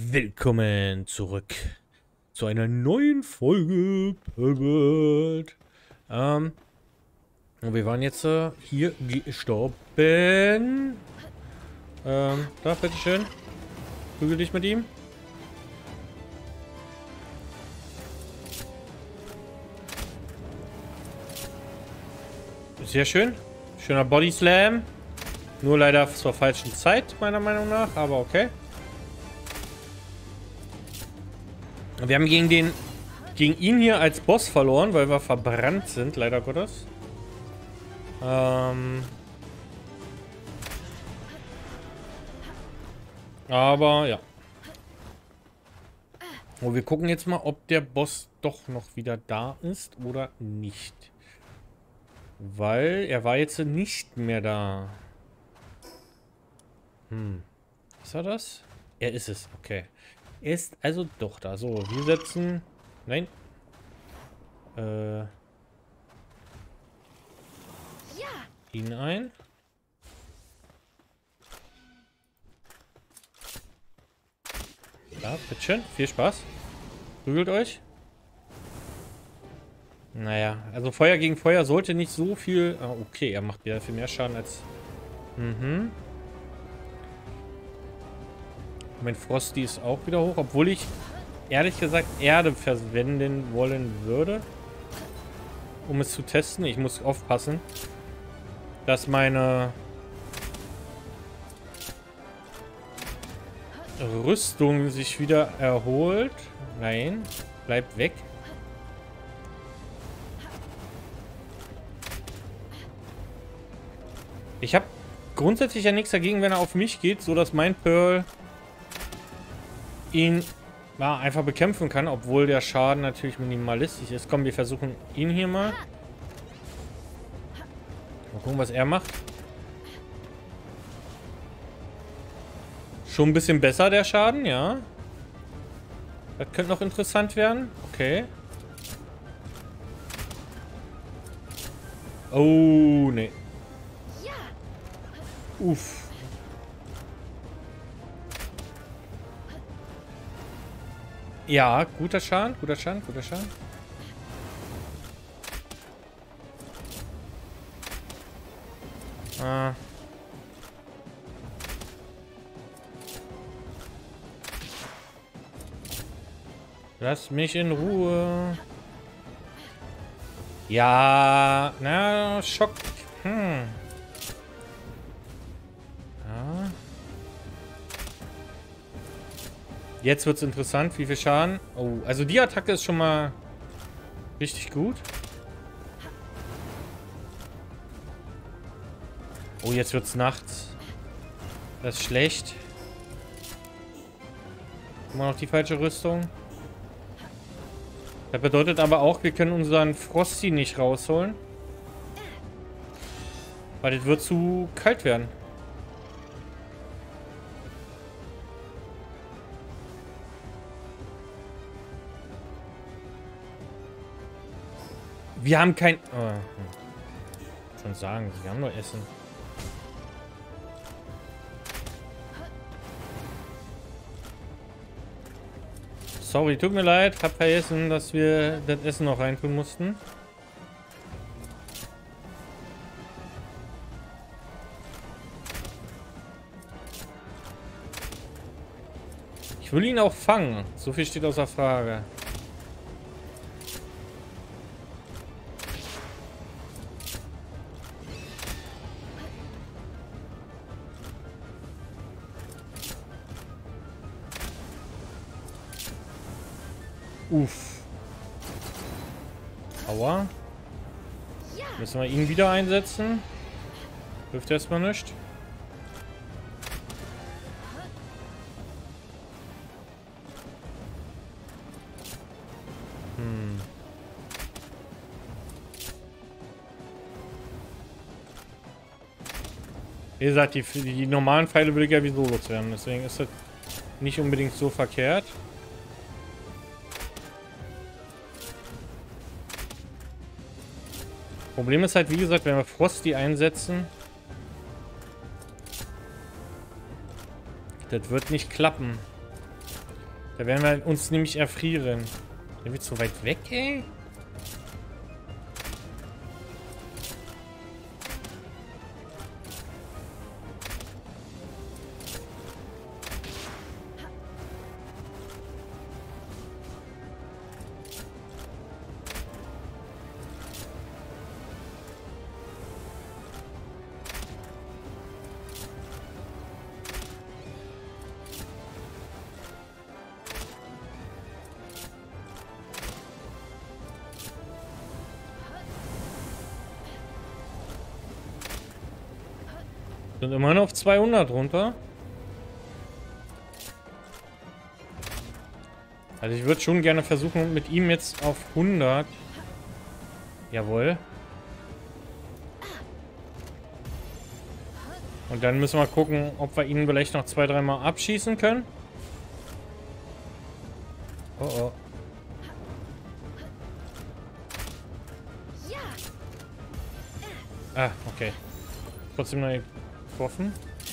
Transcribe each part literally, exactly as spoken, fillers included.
Willkommen zurück zu einer neuen Folge Pervert. Ähm, und wir waren jetzt äh, hier gestorben. Ähm, da, bitteschön. Prügel dich mit ihm. Sehr schön. Schöner Body Slam. Nur leider zur falschen Zeit, meiner Meinung nach, aber okay. Wir haben gegen den gegen ihn hier als Boss verloren, weil wir verbrannt sind, leider Gottes. Ähm Aber ja. Oh, wir gucken jetzt mal, ob der Boss doch noch wieder da ist oder nicht. Weil er war jetzt nicht mehr da. Hm. Ist er das? Er ist es, okay. Er ist also doch da. So, wir setzen... Nein. Äh... Ihn ein. Ja, bitteschön. Viel Spaß. Prügelt euch. Naja, also Feuer gegen Feuer sollte nicht so viel... Ah, okay, er macht ja viel mehr Schaden als... Mhm. Mein Frosty ist auch wieder hoch, obwohl ich ehrlich gesagt Erde verwenden wollen würde, um es zu testen. Ich muss aufpassen, dass meine Rüstung sich wieder erholt. Nein, bleibt weg. Ich habe grundsätzlich ja nichts dagegen, wenn er auf mich geht, so dass mein Pearl ihn ja, einfach bekämpfen kann, obwohl der Schaden natürlich minimalistisch ist. Komm, wir versuchen ihn hier mal. Mal gucken, was er macht. Schon ein bisschen besser, der Schaden, ja. Das könnte noch interessant werden. Okay. Oh, nee. Uff. Ja, guter Schaden, guter Schaden, guter Schaden. Ah. Lass mich in Ruhe. Ja, na, Schock. Hm. Ja. Jetzt wird es interessant, wie viel Schaden. Oh, also die Attacke ist schon mal richtig gut. Oh, jetzt wird es nachts. Das ist schlecht. Immer noch die falsche Rüstung. Das bedeutet aber auch, wir können unseren Frosty nicht rausholen. Weil das wird zu kalt werden. Wir haben kein... Oh, hm. Schon sagen, wir haben nur Essen. Sorry, tut mir leid. Hab vergessen, dass wir das Essen noch reintun mussten. Ich will ihn auch fangen. So viel steht außer Frage. Uff. Aua. Müssen wir ihn wieder einsetzen. Hilft erstmal nicht. Hm. Wie gesagt, die, die normalen Pfeile will ich ja wie so loswerden. Deswegen ist das nicht unbedingt so verkehrt. Problem ist halt, wie gesagt, wenn wir Frosty einsetzen, das wird nicht klappen. Da werden wir uns nämlich erfrieren. Der wird so weit weg, ey. Sind immer noch auf zweihundert runter. Also ich würde schon gerne versuchen, mit ihm jetzt auf hundert. Jawohl. Und dann müssen wir gucken, ob wir ihn vielleicht noch zwei, dreimal abschießen können. Oh oh. Ah, okay. Trotzdem noch getroffen.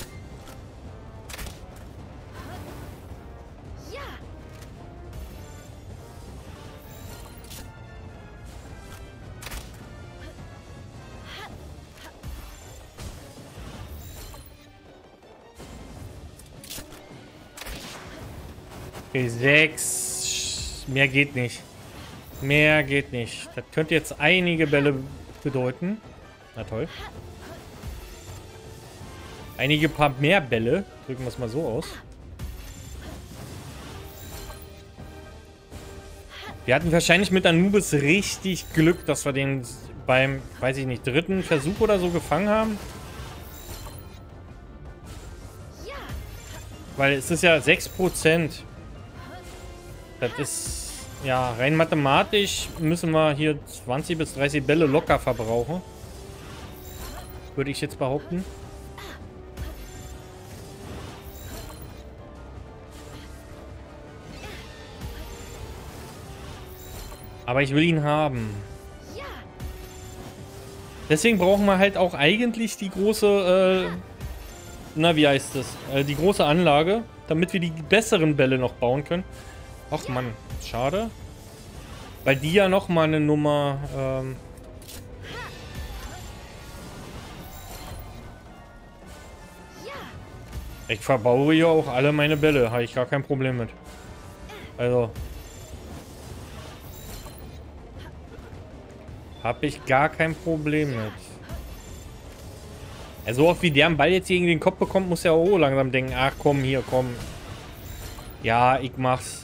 Okay, sechs. Mehr geht nicht. Mehr geht nicht. Das könnte jetzt einige Bälle bedeuten. Na toll. Einige paar mehr Bälle. Drücken wir es mal so aus. Wir hatten wahrscheinlich mit Anubis richtig Glück, dass wir den beim, weiß ich nicht, dritten Versuch oder so gefangen haben. Weil es ist ja sechs Prozent. Das ist, ja, rein mathematisch müssen wir hier zwanzig bis dreißig Bälle locker verbrauchen. Würde ich jetzt behaupten. Aber ich will ihn haben. Deswegen brauchen wir halt auch eigentlich die große, äh, na, wie heißt das? Äh, die große Anlage, damit wir die besseren Bälle noch bauen können. Ach Mann, schade. Weil die ja noch mal eine Nummer, ähm... ich verbaue hier auch alle meine Bälle, habe ich gar kein Problem mit. Also... habe ich gar kein Problem mit. Also oft wie der einen Ball jetzt gegen den Kopf bekommt, muss er auch langsam denken, ach komm, hier, komm. Ja, ich mach's.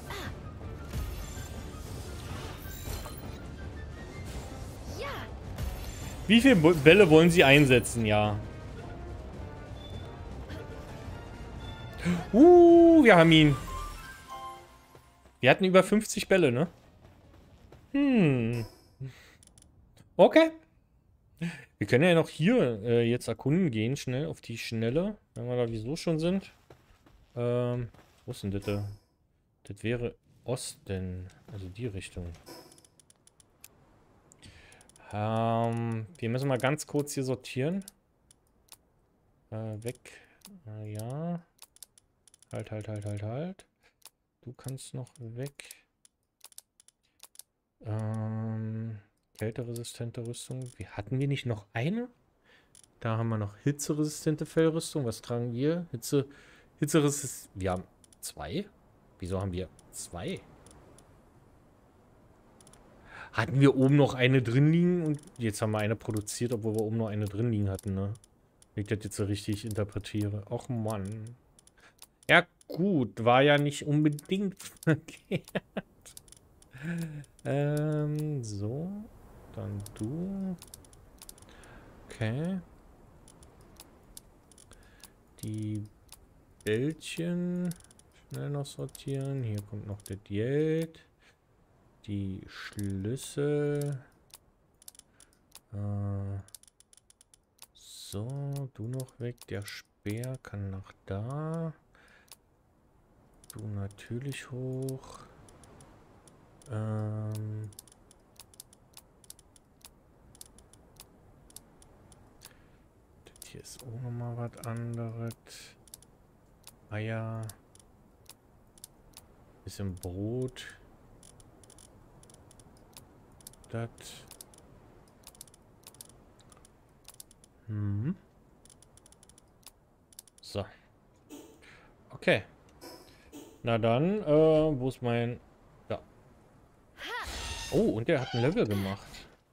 Wie viele Bälle wollen Sie einsetzen? Ja. Uh, wir haben ihn. Wir hatten über fünfzig Bälle, ne? Hm. Okay. Wir können ja noch hier äh, jetzt erkunden gehen, schnell, auf die Schnelle. Wenn wir da wieso schon sind. Ähm, wo ist denn das da? Das wäre Osten. Also die Richtung. Ähm, wir müssen mal ganz kurz hier sortieren. Äh, weg. Äh, ja. Halt, halt, halt, halt, halt. Du kannst noch weg. Ähm... Kälteresistente Rüstung. Wie, hatten wir nicht noch eine? Da haben wir noch hitzeresistente Fellrüstung. Was tragen wir? Hitze, Hitzeresist. Wir haben zwei? Wieso haben wir zwei? Hatten wir oben noch eine drin liegen und jetzt haben wir eine produziert, obwohl wir oben noch eine drin liegen hatten, ne? Wenn ich das jetzt so richtig interpretiere. Och Mann. Ja gut, war ja nicht unbedingt verkehrt. ähm, so. Dann du. Okay. Die Bällchen schnell noch sortieren. Hier kommt noch das Geld. Die Schlüssel. Äh, so, du noch weg. Der Speer kann nach da. Du natürlich hoch. Ähm... Hier ist auch nochmal was anderes. Eier. Bisschen Brot. Das. Hm. So. Okay. Na dann, äh, wo ist mein... Ja. Oh, und der hat ein Level gemacht.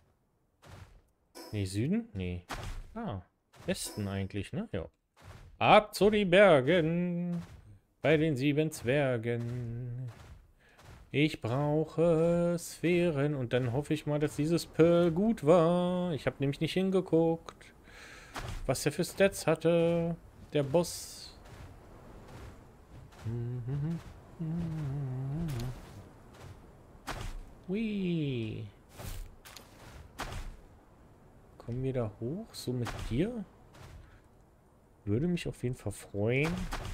Nee, Süden? Nee. Ah, Westen eigentlich, ne? Ja. Ab zu den Bergen. Bei den sieben Zwergen. Ich brauche Sphären. Und dann hoffe ich mal, dass dieses Pearl gut war. Ich habe nämlich nicht hingeguckt, was der für Stats hatte. Der Boss. Hui. Kommen wir da hoch? So mit dir? Würde mich auf jeden Fall freuen.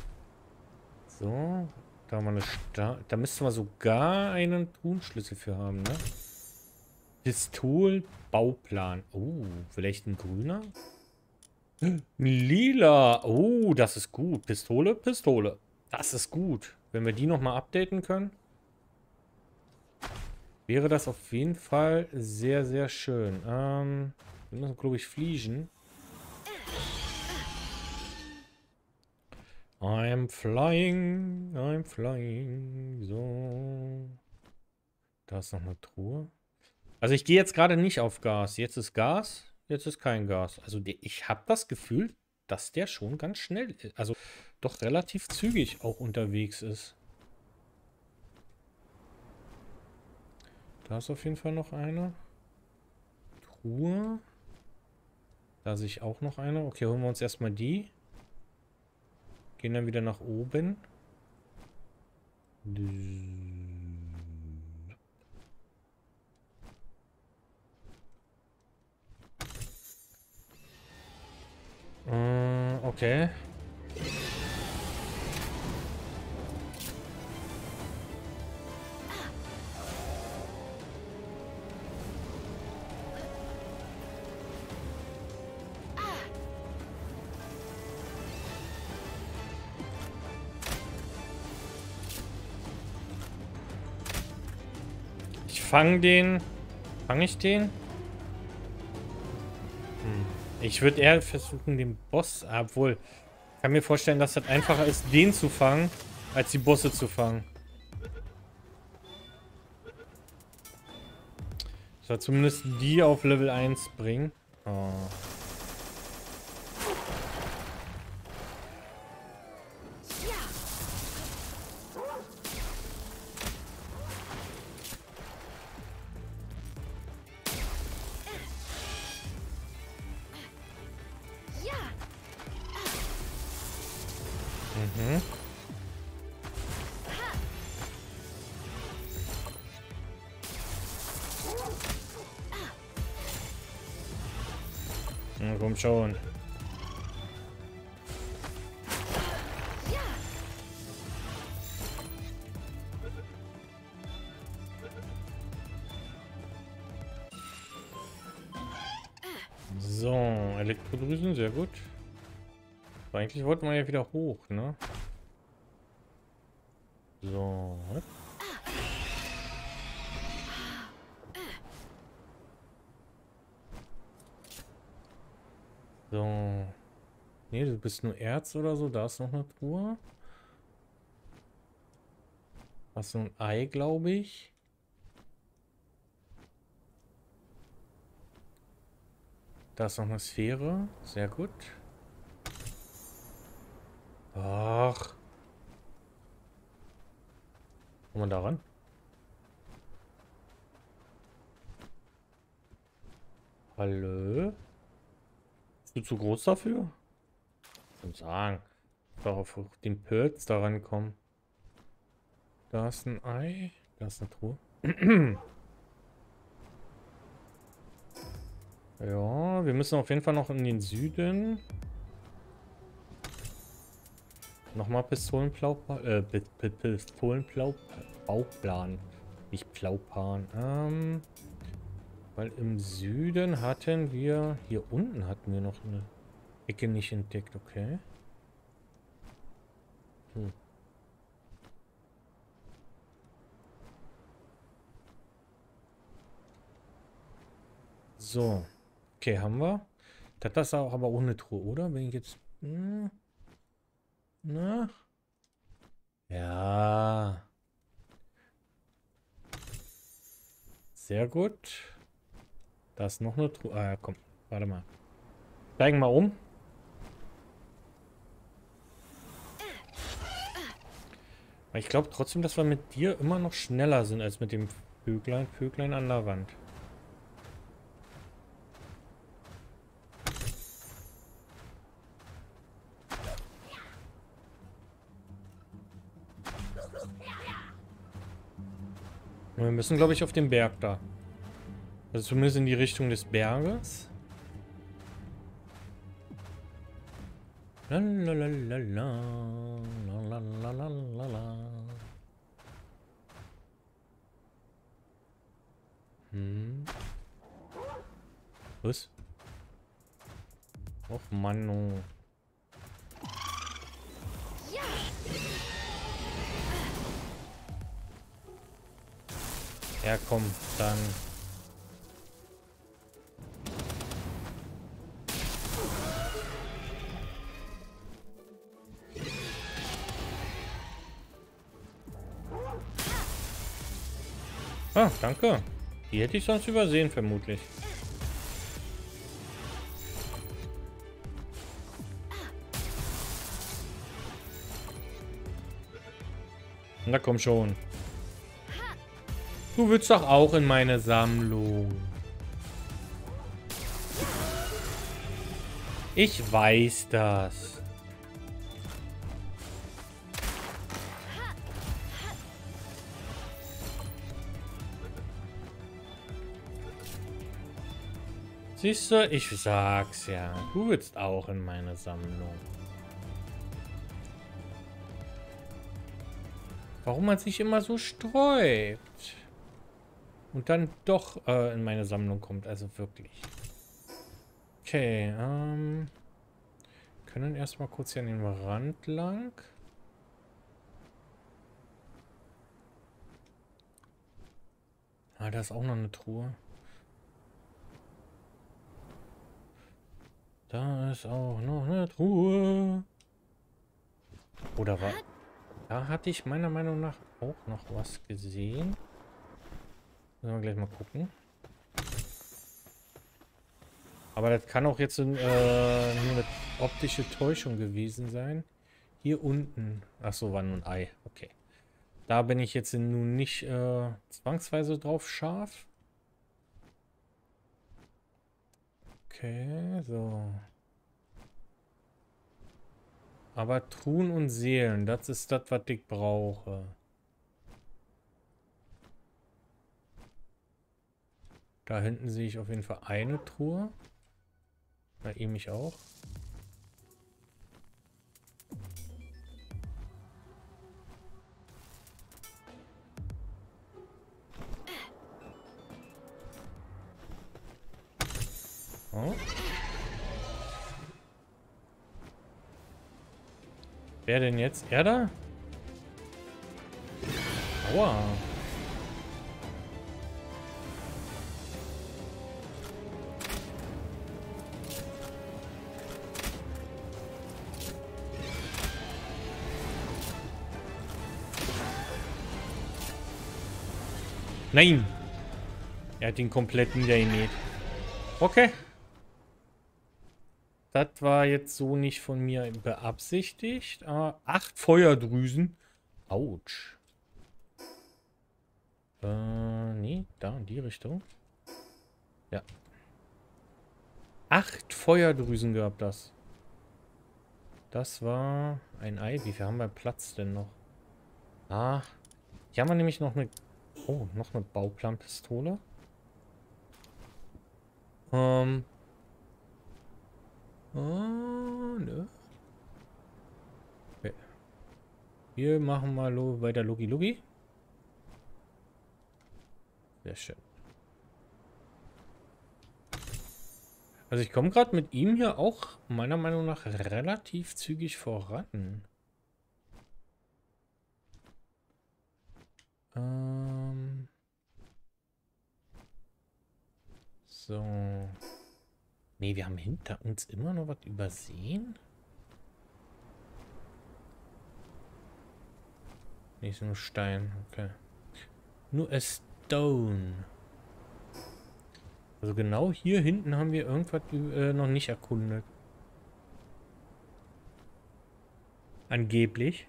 So. Da haben wir eine Sta Da müsste man sogar einen Truhenschlüssel für haben, ne? Pistolbauplan. Oh, vielleicht ein grüner? Ein lila. Oh, das ist gut. Pistole, Pistole. Das ist gut. Wenn wir die nochmal updaten können, wäre das auf jeden Fall sehr, sehr schön. Ähm, wir müssen, glaube ich, fliegen. I'm flying, I'm flying. So. Da ist noch eine Truhe. Also ich gehe jetzt gerade nicht auf Gas. Jetzt ist Gas, jetzt ist kein Gas. Also der, ich habe das Gefühl, dass der schon ganz schnell ist. Also doch relativ zügig auch unterwegs ist. Da ist auf jeden Fall noch eine Truhe. Da sehe ich auch noch eine. Okay, holen wir uns erstmal die. Gehen dann wieder nach oben. Äh, okay. Ich fange den. Fange ich den? Hm. Ich würde eher versuchen, den Boss. Obwohl, ich kann mir vorstellen, dass das einfacher ist, den zu fangen, als die Bosse zu fangen. Ich soll zumindest die auf Level eins bringen. Oh. Mhm. Na, komm schon. So, Elektrodrüsen, sehr gut. Aber eigentlich wollten wir ja wieder hoch, ne? So. So. Nee, du bist nur Erz oder so. Da ist noch eine Truhe. Hast du ein Ei, glaube ich. Da ist noch eine Sphäre. Sehr gut. Ach. Kommen wir da ran? Hallo? Bist du zu groß dafür? Ich würde sagen, darauf den Pilz da rankommen. Da ist ein Ei. Da ist eine Truhe. Ja, wir müssen auf jeden Fall noch in den Süden. Nochmal Pistolenplauplan. Äh, Pistolenplauplan. Nicht Plaupan. Ähm, weil im Süden hatten wir... Hier unten hatten wir noch eine Ecke nicht entdeckt, okay. Hm. So. Okay, haben wir. Das ist auch aber ohne Truhe, oder? Wenn ich jetzt... Hm, na? Ja. Sehr gut. Da ist noch eine Truhe. Ah, ja, komm. Warte mal. Steigen mal um. Aber ich glaube trotzdem, dass wir mit dir immer noch schneller sind als mit dem Vöglein, Vöglein an der Wand. Und wir müssen, glaube ich, auf den Berg da. Also zumindest in die Richtung des Berges. Lalalala, lalalala. Hm. Was? Och, Mann. Oh. Ja, komm, dann. Ah, danke. Die hätte ich sonst übersehen, vermutlich. Na komm schon. Du willst doch auch in meine Sammlung. Ich weiß das. Siehst du, ich sag's ja. Du willst auch in meine Sammlung. Warum man sich immer so sträubt. Und dann doch äh, in meine Sammlung kommt. Also wirklich. Okay, ähm... können erstmal kurz hier an den Rand lang. Ah, da ist auch noch eine Truhe. Da ist auch noch eine Truhe. Oder war... Da hatte ich meiner Meinung nach auch noch was gesehen. Müssen wir gleich mal gucken. Aber das kann auch jetzt äh, nur eine optische Täuschung gewesen sein. Hier unten. Achso, war nur ein Ei. Okay. Da bin ich jetzt nun nicht äh, zwangsweise drauf scharf. Okay, so. Aber Truhen und Seelen, das ist das, was ich brauche. Da hinten sehe ich auf jeden Fall eine Truhe. Na, ihr mich auch. Oh. Wer denn jetzt? Er da? Aua. Nein! Er hat ihn komplett niedergemäht. Okay. Das war jetzt so nicht von mir beabsichtigt. Äh, acht Feuerdrüsen. Autsch. Äh, nee, da in die Richtung. Ja. Acht Feuerdrüsen gehabt das. Das war ein Ei. Wie viel haben wir Platz denn noch? Ah. Hier haben wir nämlich noch eine... Oh, noch eine Bauplanpistole. Ähm. Oh, ne. Okay. Wir machen mal lo weiter Logi Logi. Sehr schön. Also ich komme gerade mit ihm hier auch meiner Meinung nach relativ zügig voran. Ähm. So. Nee, wir haben hinter uns immer noch was übersehen. Nicht nur Stein, okay. Nur a Stone. Also genau hier hinten haben wir irgendwas äh, noch nicht erkundet. Angeblich.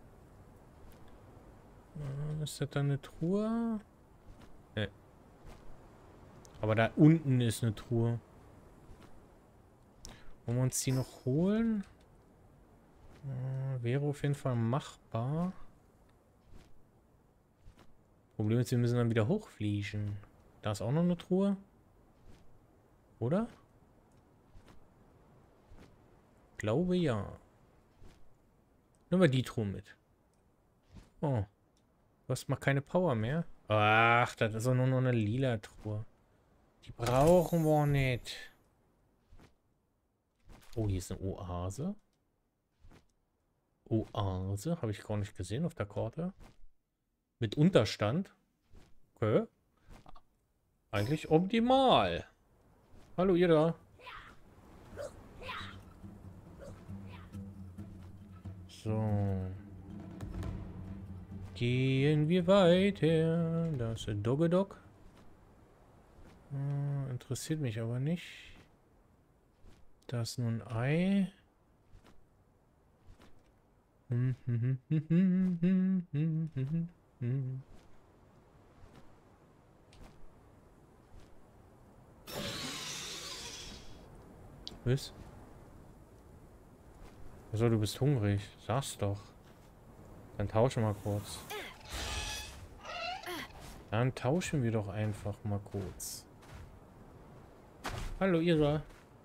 Äh, ist das da eine Truhe? Ne. Aber da unten ist eine Truhe. Wollen wir uns die noch holen? Äh, wäre auf jeden Fall machbar. Problem ist, wir müssen dann wieder hochfliegen. Da ist auch noch eine Truhe. Oder? Glaube ja. Nehmen wir die Truhe mit. Oh. Du hast mal keine Power mehr. Ach, das ist auch nur noch eine lila Truhe. Die brauchen wir nicht. Oh, hier ist eine Oase. Oase. Habe ich gar nicht gesehen auf der Karte. Mit Unterstand. Okay. Eigentlich optimal. Hallo, ihr da. So. Gehen wir weiter. Da ist der Doggedog. Hm, interessiert mich aber nicht. Da ist nur ein Ei. Hm, hm, hm, hm, hm, hm, hm, hm. Was? Also, du bist hungrig. Sag's doch. Dann tauschen wir kurz. Dann tauschen wir doch einfach mal kurz. Hallo, Ira.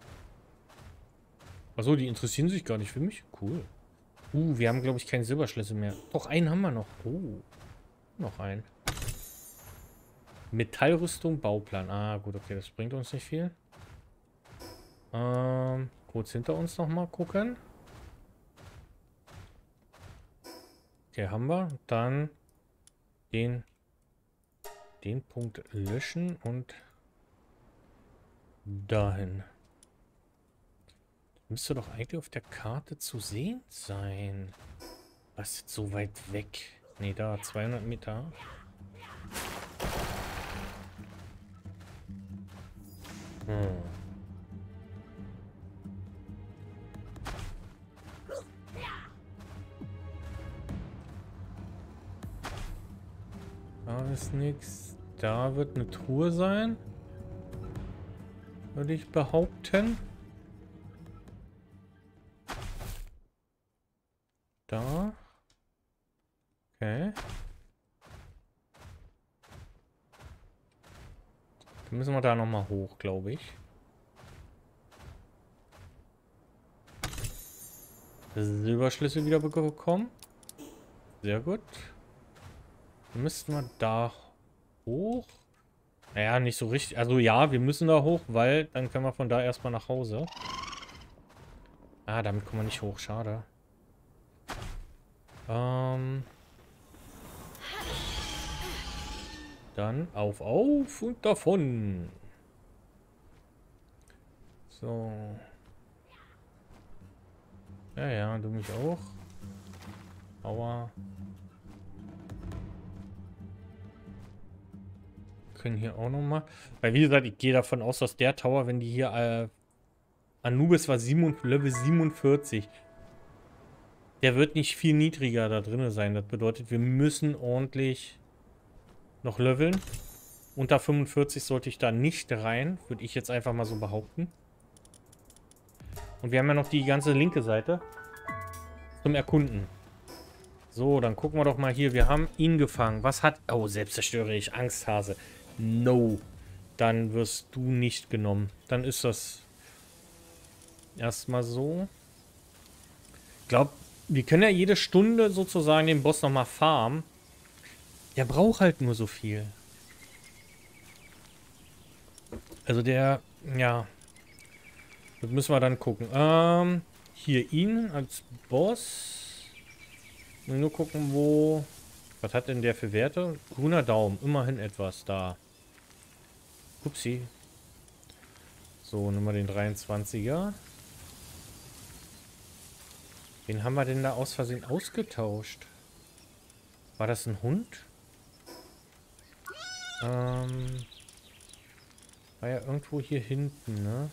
Achso, die interessieren sich gar nicht für mich. Cool. Uh, wir haben, glaube ich, keinen Silberschlüssel mehr. Doch, einen haben wir noch. Oh. Noch einen. Metallrüstung, Bauplan. Ah, gut, okay, das bringt uns nicht viel. Ähm, kurz hinter uns noch mal gucken. Okay, haben wir. Dann den, den Punkt löschen und dahin. Müsste doch eigentlich auf der Karte zu sehen sein. Was ist so weit weg? Ne, da, zweihundert Meter. Hm. Da ist nichts. Da wird eine Truhe sein. Würde ich behaupten. Da. Okay. Dann müssen wir da nochmal hoch, glaube ich. Silberschlüssel wieder bekommen. Sehr gut. Dann müssten wir da hoch. Naja, nicht so richtig. Also ja, wir müssen da hoch, weil dann können wir von da erstmal nach Hause. Ah, damit kommen wir nicht hoch. Schade. Ähm. Dann auf, auf und davon. So. Ja, ja, du mich auch. Aua. Können hier auch noch mal. Weil wie gesagt, ich gehe davon aus, dass der Tower, wenn die hier äh, Anubis war sieben, Level siebenundvierzig. Der wird nicht viel niedriger da drin sein. Das bedeutet, wir müssen ordentlich noch leveln. Unter fünfundvierzig sollte ich da nicht rein. Würde ich jetzt einfach mal so behaupten. Und wir haben ja noch die ganze linke Seite zum Erkunden. So, dann gucken wir doch mal hier. Wir haben ihn gefangen. Was hat... Oh, selbstzerstörerisch. Angsthase. No. Dann wirst du nicht genommen. Dann ist das erstmal so. Ich glaube, wir können ja jede Stunde sozusagen den Boss nochmal farmen. Der braucht halt nur so viel. Also der... Ja... Das müssen wir dann gucken. Ähm, hier ihn als Boss. Nur gucken, wo... Was hat denn der für Werte? Grüner Daumen. Immerhin etwas da. Upsi. So, nehmen wir den dreiundzwanziger. Wen haben wir denn da aus Versehen ausgetauscht? War das ein Hund? Ähm, war ja irgendwo hier hinten, ne?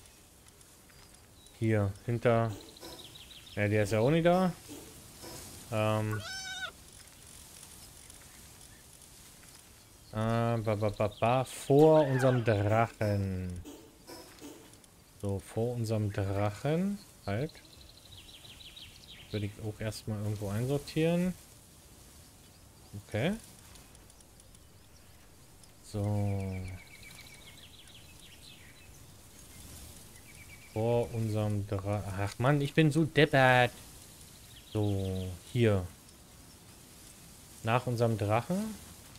Hier, hinter... Ja, der ist ja auch nicht da. Ähm... Äh, ba, ba, ba, ba, vor unserem Drachen. So, vor unserem Drachen. Halt. Würde ich auch erstmal irgendwo einsortieren. Okay. So. Vor unserem Drachen. Ach Mann, ich bin so deppert. So, hier. Nach unserem Drachen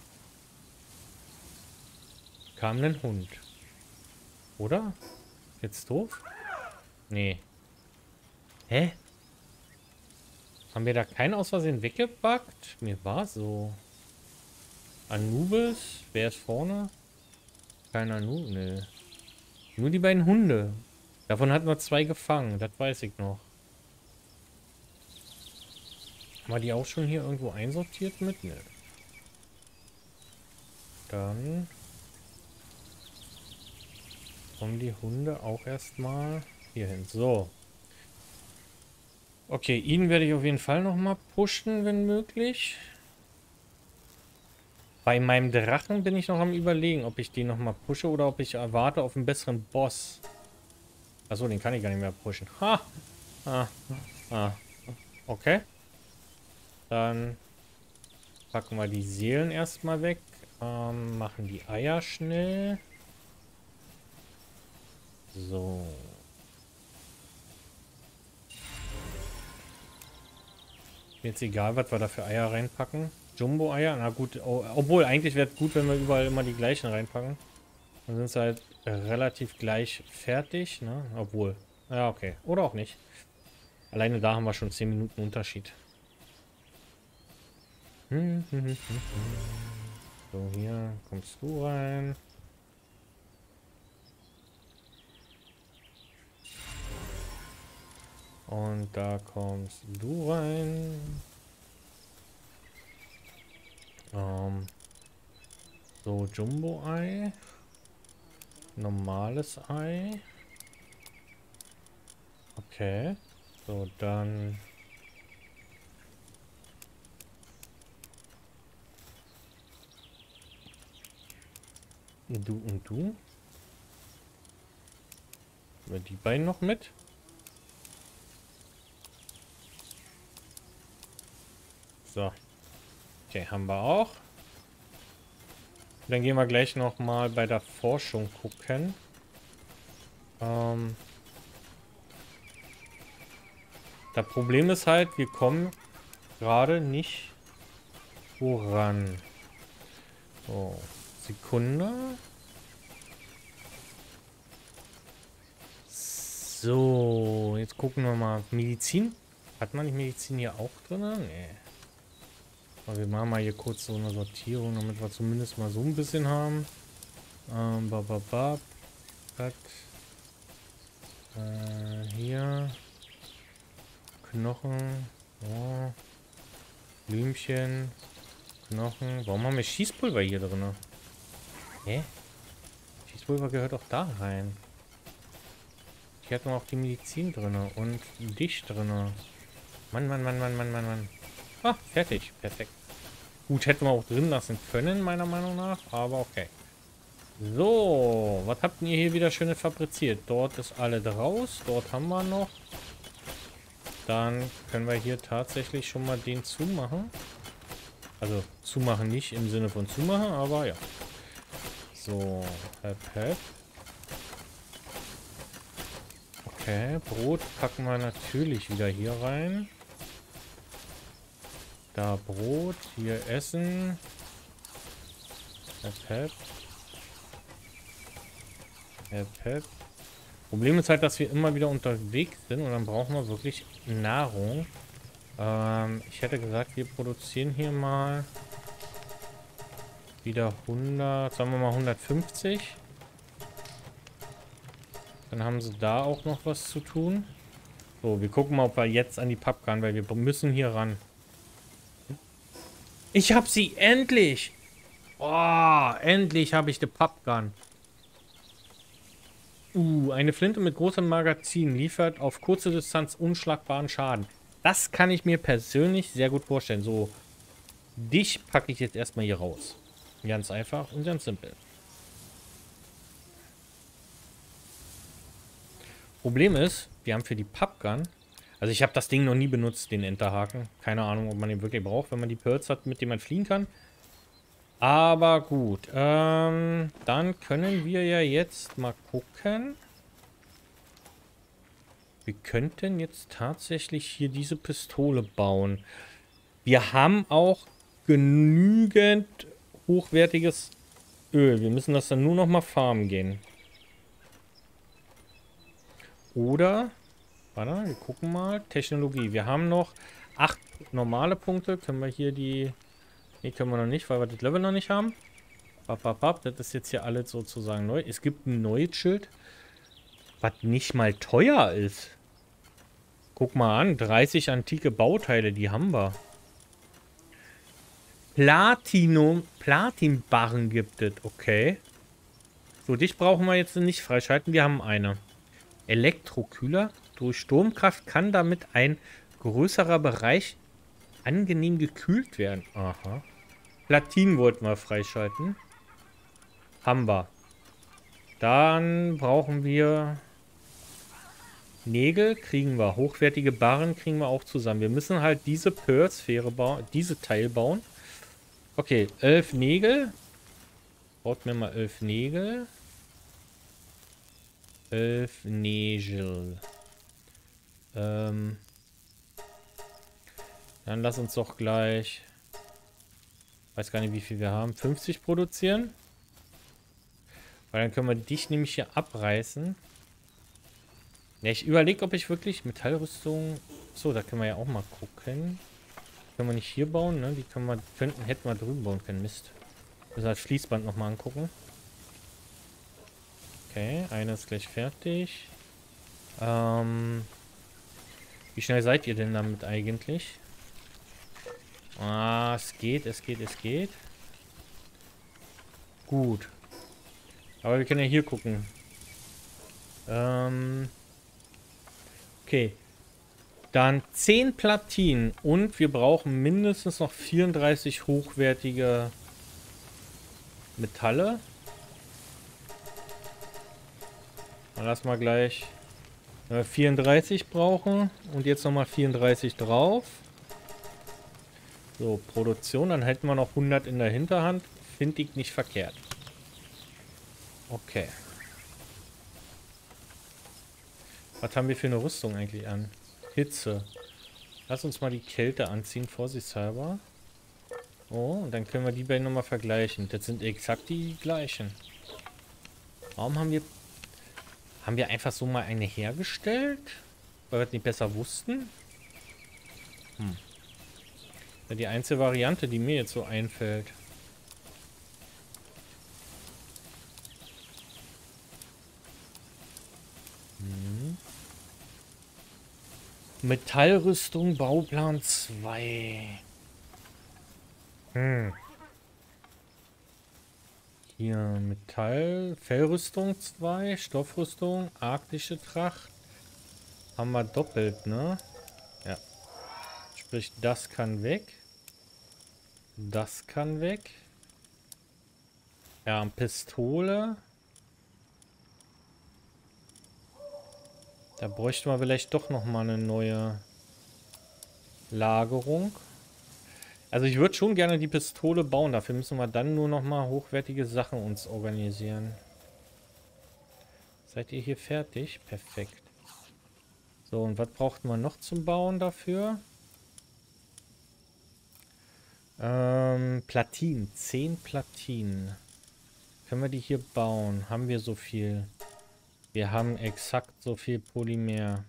kam ein Hund. Oder? Jetzt doof? Nee. Hä? Haben wir da keinen aus Versehen weggebackt? Mir war so. Anubis? Wer ist vorne? Kein Anubis? Nee. Nur die beiden Hunde. Davon hatten wir zwei gefangen. Das weiß ich noch. Haben wir die auch schon hier irgendwo einsortiert mit? Ne. Dann kommen die Hunde auch erstmal hier hin. So. Okay, ihn werde ich auf jeden Fall noch mal pushen, wenn möglich. Bei meinem Drachen bin ich noch am Überlegen, ob ich den noch mal pushe oder ob ich erwarte auf einen besseren Boss. Achso, den kann ich gar nicht mehr pushen. Ha! Ah, ah. Okay. Dann packen wir die Seelen erstmal weg. Ähm, machen die Eier schnell. So. Mir jetzt egal, was wir da für Eier reinpacken. Jumbo-Eier? Na gut, oh, obwohl eigentlich wäre es gut, wenn wir überall immer die gleichen reinpacken. Dann sind sie halt relativ gleich fertig, ne? Obwohl. Ja, okay. Oder auch nicht. Alleine da haben wir schon zehn Minuten Unterschied. Hm, hm, hm, hm, hm. So, hier kommst du rein. Und da kommst du rein. Ähm, so, Jumbo-Ei. Normales Ei. Okay. So, dann... Du und du. Haben die beiden noch mit? So. Okay, haben wir auch. Dann gehen wir gleich noch mal bei der Forschung gucken. Ähm, das Problem ist halt, wir kommen gerade nicht voran. So, Sekunde. So, jetzt gucken wir mal. Medizin? Hat man die Medizin hier auch drin? Nee. Aber wir machen mal hier kurz so eine Sortierung, damit wir zumindest mal so ein bisschen haben. Ähm, bababab. Das. Äh, hier. Knochen. Oh. Blümchen. Knochen. Warum haben wir Schießpulver hier drin? Hä? Schießpulver gehört auch da rein. Hier hat man auch die Medizin drin und dich drin. Mann, Mann, Mann, Mann, Mann, Mann, Mann. Ah, fertig. Perfekt. Gut, hätten wir auch drin lassen können, meiner Meinung nach. Aber okay. So, was habt ihr hier wieder Schönes fabriziert? Dort ist alle draus. Dort haben wir noch. Dann können wir hier tatsächlich schon mal den zumachen. Also zumachen nicht im Sinne von zumachen, aber ja. So, hep, hep. Okay, Brot packen wir natürlich wieder hier rein. Da Brot, hier Essen. Hep, hep. Hep, hep. Problem ist halt, dass wir immer wieder unterwegs sind und dann brauchen wir wirklich Nahrung. Ähm, ich hätte gesagt, wir produzieren hier mal wieder hundert, sagen wir mal hundertfünfzig. Dann haben sie da auch noch was zu tun. So, wir gucken mal, ob wir jetzt an die Pappgun, weil wir müssen hier ran. Ich hab sie endlich! Oh, endlich habe ich die Pappgun. Uh, eine Flinte mit großem Magazin liefert auf kurze Distanz unschlagbaren Schaden. Das kann ich mir persönlich sehr gut vorstellen. So, dich packe ich jetzt erstmal hier raus. Ganz einfach und ganz simpel. Problem ist, wir haben für die Pappgun, also ich habe das Ding noch nie benutzt, den Enterhaken. Keine Ahnung, ob man den wirklich braucht, wenn man die Pearls hat, mit denen man fliehen kann. Aber gut, ähm, dann können wir ja jetzt mal gucken. Wir könnten jetzt tatsächlich hier diese Pistole bauen. Wir haben auch genügend hochwertiges Öl. Wir müssen das dann nur noch mal farmen gehen. Oder, warte, wir gucken mal. Technologie. Wir haben noch acht normale Punkte. Können wir hier die... Ne, können wir noch nicht, weil wir das Level noch nicht haben. Bap, bap, bap. Das ist jetzt hier alles sozusagen neu. Es gibt ein neues Schild, was nicht mal teuer ist. Guck mal an. dreißig antike Bauteile, die haben wir. Platinum, Platinbarren gibt es. Okay. So, dich brauchen wir jetzt nicht freischalten. Wir haben eine. Elektrokühler. Durch Sturmkraft kann damit ein größerer Bereich angenehm gekühlt werden. Aha. Platinen wollten wir freischalten. Haben wir. Dann brauchen wir Nägel. Kriegen wir. Hochwertige Barren kriegen wir auch zusammen. Wir müssen halt diese Pearl-Sphäre bauen. Diese Teil bauen. Okay, elf Nägel. Baut mir mal elf Nägel. Elf Nägel. Ähm. Dann lass uns doch gleich, weiß gar nicht, wie viel wir haben, fünfzig produzieren. Weil dann können wir dich nämlich hier abreißen. Ja, ich überlege, ob ich wirklich Metallrüstung... So, da können wir ja auch mal gucken. Können wir nicht hier bauen, ne? Die können wir, könnten, hätten wir drüben bauen können. Mist. Müssen wir das Fließband nochmal angucken. Okay, eine ist gleich fertig. Ähm, wie schnell seid ihr denn damit eigentlich? Ah, es geht, es geht, es geht. Gut. Aber wir können ja hier gucken. Ähm, okay. Dann zehn Platinen und wir brauchen mindestens noch vierunddreißig hochwertige Metalle. Dann lass mal gleich, wenn wir vierunddreißig brauchen und jetzt nochmal vierunddreißig drauf. So, Produktion, dann hätten wir noch hundert in der Hinterhand. Finde ich nicht verkehrt. Okay. Was haben wir für eine Rüstung eigentlich an? Hitze. Lass uns mal die Kälte anziehen, vorsichtshalber. Oh, und dann können wir die beiden nochmal vergleichen. Das sind exakt die gleichen. Warum haben wir... Haben wir einfach so mal eine hergestellt? Weil wir es nicht besser wussten? Hm. Das ist die einzige Variante, die mir jetzt so einfällt. Hm. Metallrüstung, Bauplan zwei. Hm. Hier Metall, Fellrüstung zwei, Stoffrüstung, arktische Tracht. Haben wir doppelt, ne? Ja. Sprich, das kann weg. Das kann weg. Ja, Pistole. Da bräuchten wir vielleicht doch noch mal eine neue Lagerung. Also ich würde schon gerne die Pistole bauen. Dafür müssen wir dann nur noch mal hochwertige Sachen uns organisieren. Seid ihr hier fertig? Perfekt. So, und was braucht man noch zum Bauen dafür? Ähm, Platinen. zehn Platinen. Können wir die hier bauen? Haben wir so viel? Wir haben exakt so viel Polymer.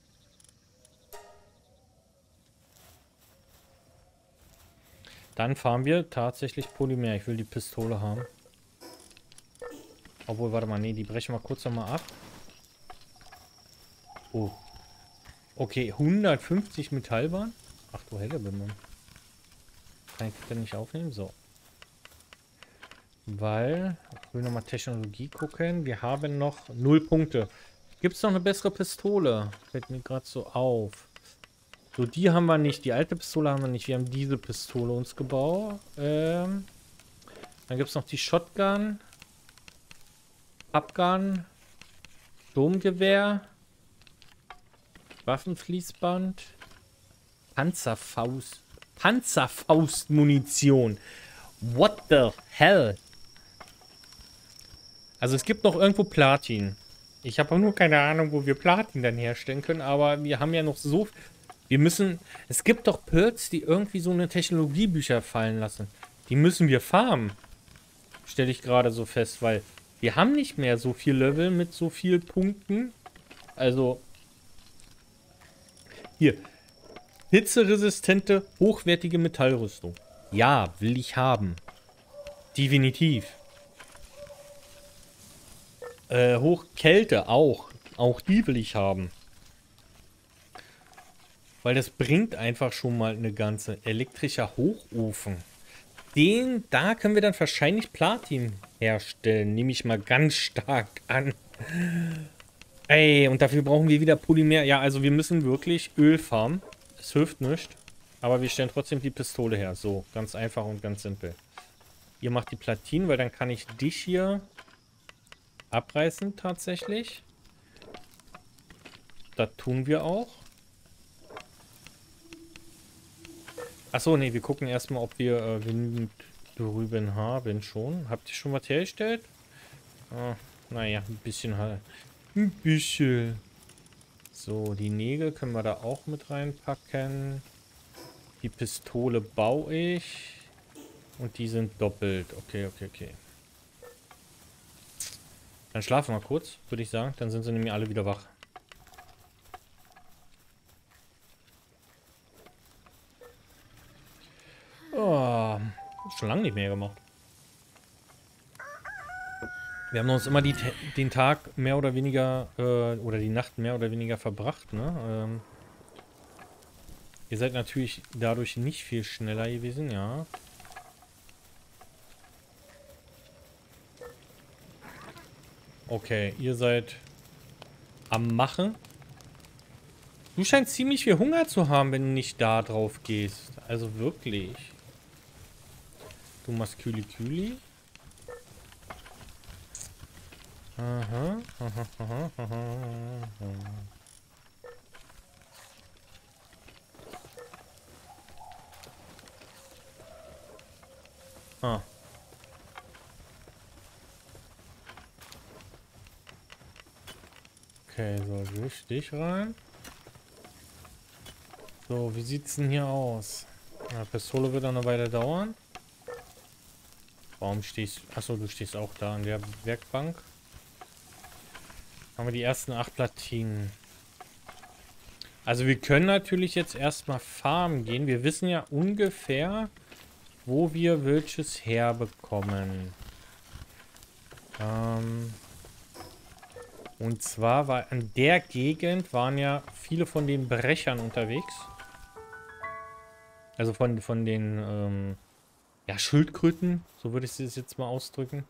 Dann fahren wir tatsächlich Polymer. Ich will die Pistole haben. Obwohl, warte mal, nee, die brechen wir kurz nochmal ab. Oh. Okay, hundertfünfzig Metallbahn. Ach du Hellebimmel. Kann ich das nicht aufnehmen? So. Weil, ich will nochmal Technologie gucken. Wir haben noch null Punkte. Gibt es noch eine bessere Pistole? Fällt mir gerade so auf. So, die haben wir nicht. Die alte Pistole haben wir nicht. Wir haben diese Pistole uns gebaut. Ähm, dann gibt es noch die Shotgun. Abgun. Sturmgewehr. Waffenfließband. Panzerfaust. Panzerfaustmunition. What the hell? Also es gibt noch irgendwo Platin. Ich habe nur keine Ahnung, wo wir Platin dann herstellen können, aber wir haben ja noch so... Wir müssen... Es gibt doch Perls, die irgendwie so eine Technologiebücher fallen lassen. Die müssen wir farmen. Stelle ich gerade so fest, weil wir haben nicht mehr so viel Level mit so viel Punkten. Also... Hier. Hitzeresistente, hochwertige Metallrüstung. Ja, will ich haben. Definitiv. Äh, Hochkälte auch. Auch die will ich haben. Weil das bringt einfach schon mal eine ganze. Elektrischer Hochofen. Den, da können wir dann wahrscheinlich Platin herstellen. Nehme ich mal ganz stark an. Ey, und dafür brauchen wir wieder Polymer. Ja, also wir müssen wirklich Öl farmen. Es hilft nicht. Aber wir stellen trotzdem die Pistole her. So, ganz einfach und ganz simpel. Ihr macht die Platinen, weil dann kann ich dich hier abreißen tatsächlich. Das tun wir auch. Achso, nee, wir gucken erstmal, ob wir äh, genügend drüben haben schon. Habt ihr schon was hergestellt? Ah, naja, ein bisschen halt. Ein bisschen. So, die Nägel können wir da auch mit reinpacken. Die Pistole baue ich. Und die sind doppelt. Okay, okay, okay. Dann schlafen wir kurz, würde ich sagen. Dann sind sie nämlich alle wieder wach. Oh, schon lange nicht mehr gemacht. Wir haben uns immer die, den Tag mehr oder weniger, äh, oder die Nacht mehr oder weniger verbracht, ne? Ähm, ihr seid natürlich dadurch nicht viel schneller gewesen, ja. Okay, ihr seid am Machen. Du scheinst ziemlich viel Hunger zu haben, wenn du nicht da drauf gehst. Also wirklich. Du machst Küli-Küli. Aha, aha, aha, aha, aha. Ah. Okay, so, durch dich rein. So, wie sieht's denn hier aus? Ja, Pistole wird dann eine Weile dauern. Warum stehst du? Achso, du stehst auch da an der Werkbank. Haben wir die ersten acht Platinen. Also wir können natürlich jetzt erstmal farmen gehen. Wir wissen ja ungefähr, wo wir welches herbekommen. Ähm... Und zwar war an der Gegend waren ja viele von den Brechern unterwegs. Also von, von den ähm, ja, Schildkröten, so würde ich es jetzt mal ausdrücken.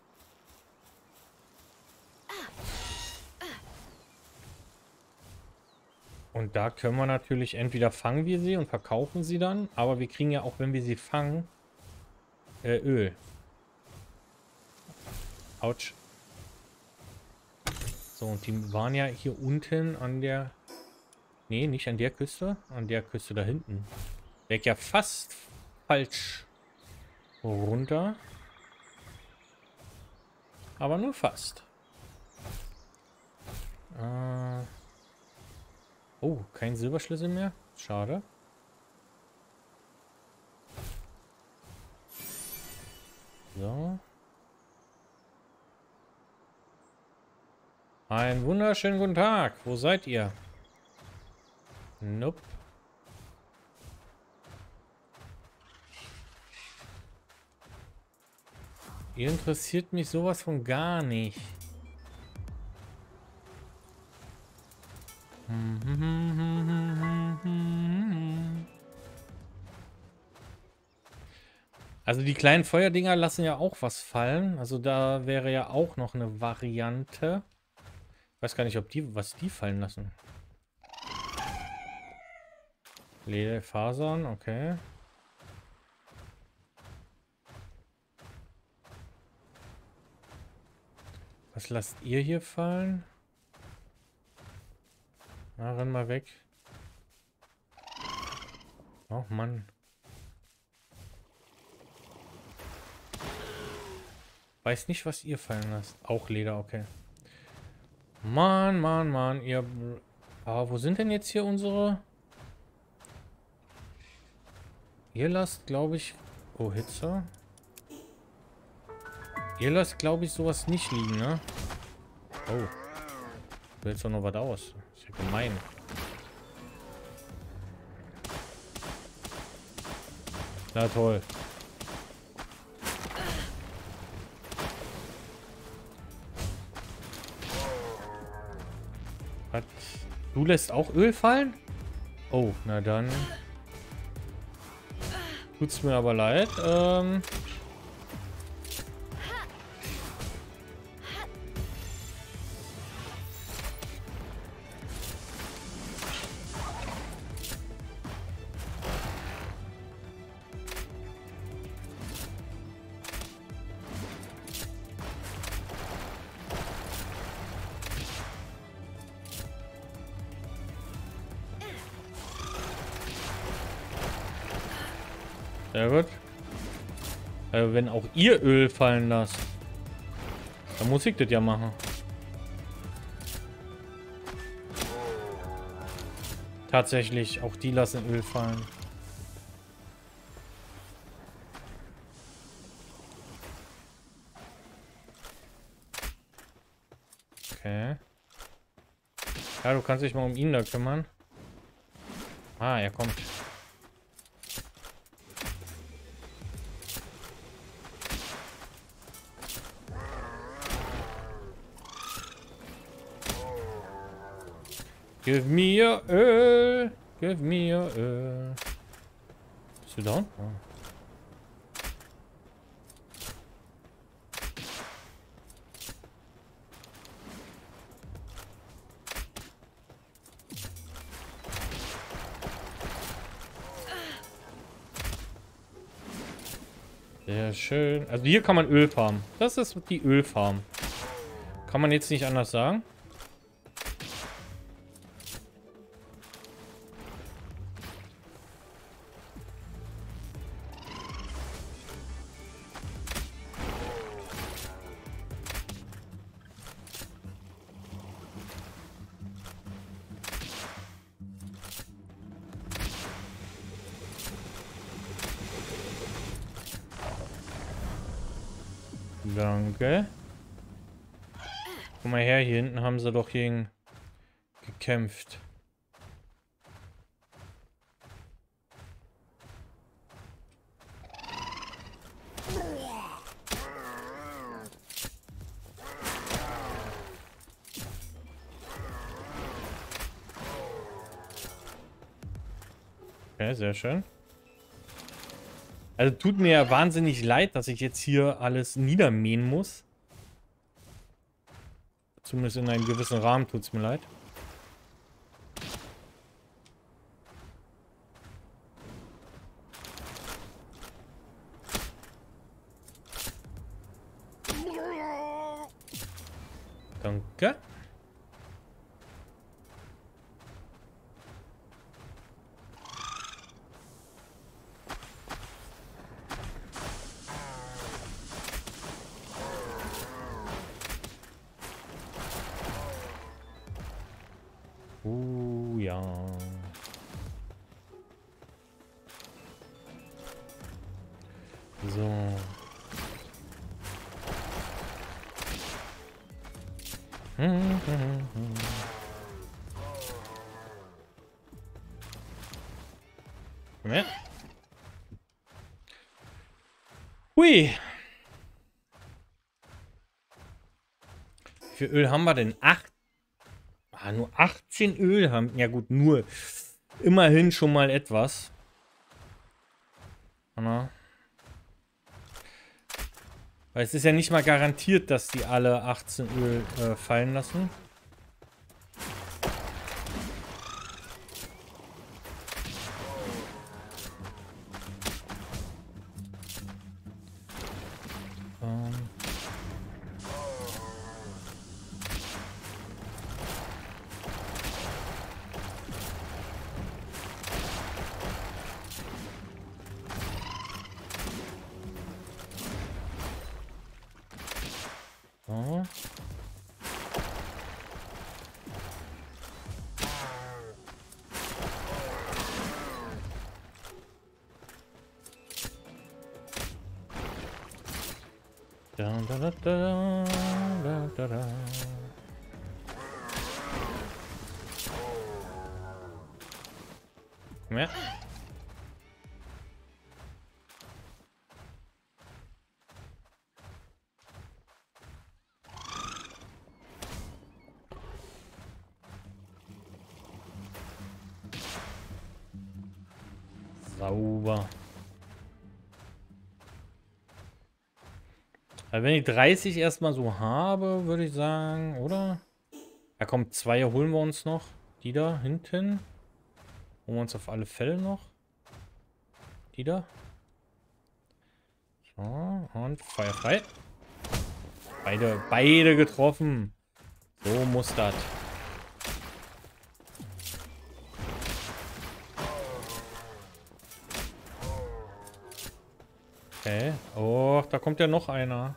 Und da können wir natürlich, entweder fangen wir sie und verkaufen sie dann, aber wir kriegen ja auch, wenn wir sie fangen, äh, Öl. Autsch. So, und die waren ja hier unten an der... Nee, nicht an der Küste. An der Küste da hinten. Wäre ja fast falsch runter. Aber nur fast. Äh oh, kein Silberschlüssel mehr. Schade. So. Einen wunderschönen guten Tag. Wo seid ihr? Nope. Ihr interessiert mich sowas von gar nicht. Also die kleinen Feuerdinger lassen ja auch was fallen. Also da wäre ja auch noch eine Variante. Ich weiß gar nicht, ob die, was die fallen lassen. Lederfasern, okay. Was lasst ihr hier fallen? Na, renn mal weg. Oh Mann. Weiß nicht, was ihr fallen lasst. Auch Leder, okay. Mann, Mann, Mann, ihr... Aber wo sind denn jetzt hier unsere... Ihr lasst, glaube ich... Oh, Hitze. Ihr lasst, glaube ich, sowas nicht liegen, ne? Oh. Du hältst doch noch was aus. Ist ja gemein. Na toll. Was? Du lässt auch Öl fallen? Oh, na dann. Tut's mir aber leid. Ähm... Sehr gut. Also wenn auch ihr Öl fallen lasst, dann muss ich das ja machen. Tatsächlich, auch die lassen Öl fallen. Okay. Ja, du kannst dich mal um ihn da kümmern. Ah, er kommt. Give me your Öl. Give me your Öl. Bist du down? Oh. Sehr schön. Also hier kann man Öl farmen. Das ist die Ölfarm. Kann man jetzt nicht anders sagen. Danke. Komm mal her, hier hinten haben sie doch gegen gekämpft. Okay, sehr schön. Also tut mir ja wahnsinnig leid, dass ich jetzt hier alles niedermähen muss. Zumindest in einem gewissen Rahmen tut es mir leid. Danke. Uh, ja. So. Hm, hm, hm, hm. Komm her. Hui. Wie viel Öl haben wir denn? Acht. Ah, nur achtzehn Öl haben. Ja gut, nur. Immerhin schon mal etwas. Na. Weil es ist ja nicht mal garantiert, dass die alle achtzehn Öl äh, fallen lassen. Ähm. So. Da, da, da, da, da, da, da. Komm her. Sauber. Also wenn ich dreißig erstmal so habe, würde ich sagen, oder? Da kommt zwei, holen wir uns noch. Die da hinten. Holen wir uns auf alle Fälle noch. Die da. So, und Feuer frei. Beide, beide getroffen. So muss das. Okay. Oh, da kommt ja noch einer.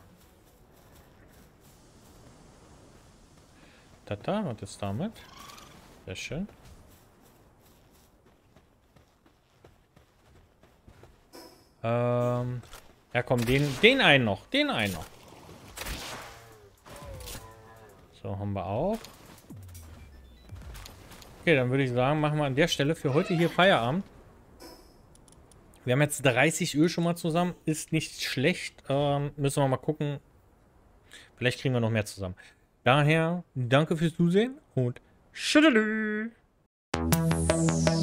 Da, da, was ist damit? Sehr schön. Ähm, ja komm, den, den einen noch, den einen noch. So, haben wir auch. Okay, dann würde ich sagen, machen wir an der Stelle für heute hier Feierabend. Wir haben jetzt dreißig Öl schon mal zusammen. Ist nicht schlecht. Ähm, müssen wir mal gucken. Vielleicht kriegen wir noch mehr zusammen. Daher, danke fürs Zusehen und tschüss.